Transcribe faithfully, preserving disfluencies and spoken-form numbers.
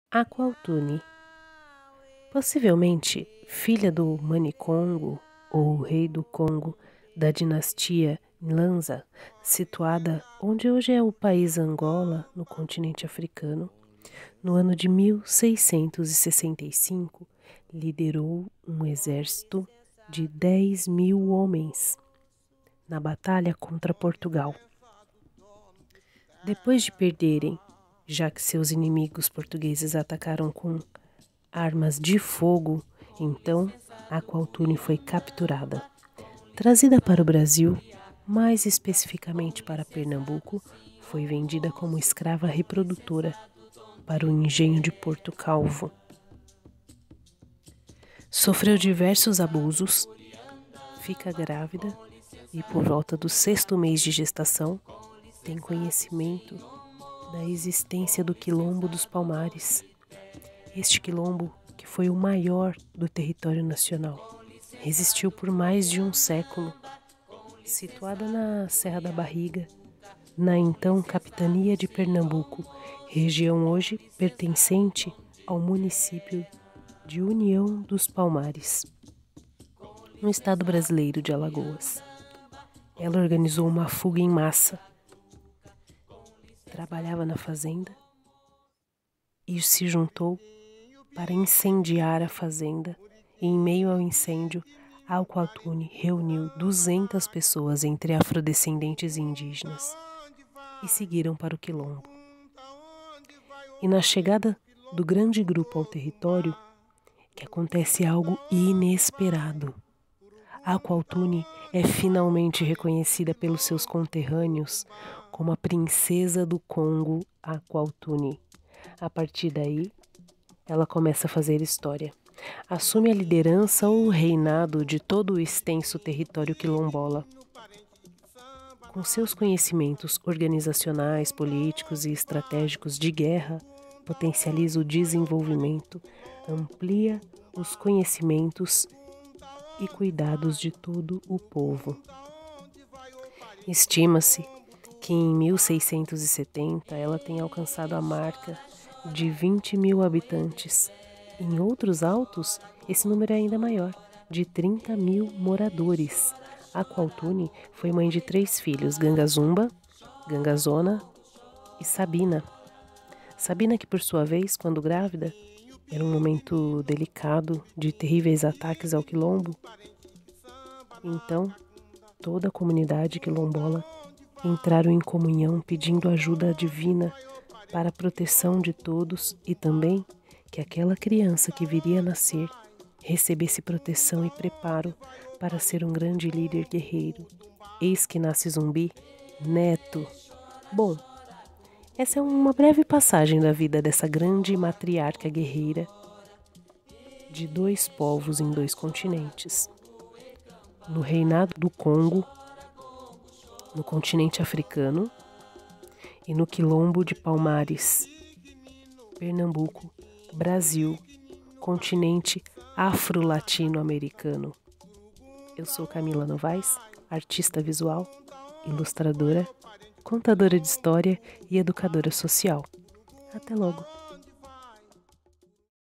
Aqualtune, possivelmente filha do Manicongo ou rei do Congo da dinastia Nyanza, situada onde hoje é o país Angola, no continente africano, no ano de mil seiscentos e sessenta e cinco, liderou um exército de dez mil homens na batalha contra Portugal. Depois de perderem, já que seus inimigos portugueses atacaram com armas de fogo, então Aqualtune foi capturada. Trazida para o Brasil, mais especificamente para Pernambuco, foi vendida como escrava reprodutora para o engenho de Porto Calvo. Sofreu diversos abusos, fica grávida e, por volta do sexto mês de gestação, tem conhecimento da existência do Quilombo dos Palmares. Este quilombo, que foi o maior do território nacional, resistiu por mais de um século. Situada na Serra da Barriga, na então capitania de Pernambuco, região hoje pertencente ao município de União dos Palmares, no estado brasileiro de Alagoas. Ela organizou uma fuga em massa. Trabalhava na fazenda e se juntou para incendiar a fazenda, e em meio ao incêndio, Aqualtune reuniu duzentas pessoas entre afrodescendentes e indígenas e seguiram para o quilombo. E na chegada do grande grupo ao território, que acontece algo inesperado. Aqualtune é finalmente reconhecida pelos seus conterrâneos como a princesa do Congo Aqualtune. A partir daí, ela começa a fazer história. Assume a liderança ou o reinado de todo o extenso território quilombola. Com seus conhecimentos organizacionais, políticos e estratégicos de guerra, potencializa o desenvolvimento, amplia os conhecimentos e cuidados de todo o povo. Estima-se que em mil seiscentos e setenta ela tenha alcançado a marca de vinte mil habitantes. Em outros autos, esse número é ainda maior, de trinta mil moradores. Aqualtune foi mãe de três filhos, Gangazumba, Gangazona e Sabina. Sabina, que por sua vez, quando grávida, era um momento delicado de terríveis ataques ao quilombo. Então, toda a comunidade quilombola entraram em comunhão pedindo ajuda divina para a proteção de todos e também que aquela criança que viria a nascer recebesse proteção e preparo para ser um grande líder guerreiro. Eis que nasce Zumbi, neto. Bom, essa é uma breve passagem da vida dessa grande matriarca guerreira de dois povos em dois continentes. No reinado do Congo, no continente africano, e no quilombo de Palmares, Pernambuco, Brasil, continente afro-latino-americano. Eu sou Camila Novaes, artista visual, ilustradora, contadora de história e educadora social. Até logo!